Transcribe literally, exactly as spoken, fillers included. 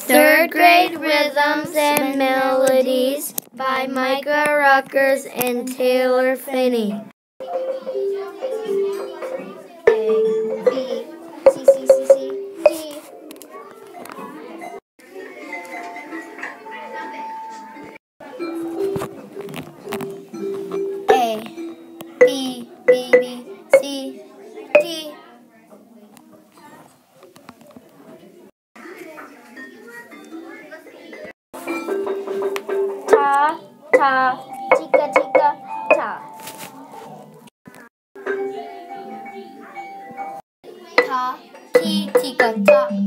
Third Grade Rhythms and Melodies by Micah Ruckers and Taylor Finney. A, B, C, C, C, C, D. A, B, B, B, C, D. Ta, ta, tika, tika, ta. Ta, ti, tika, ta.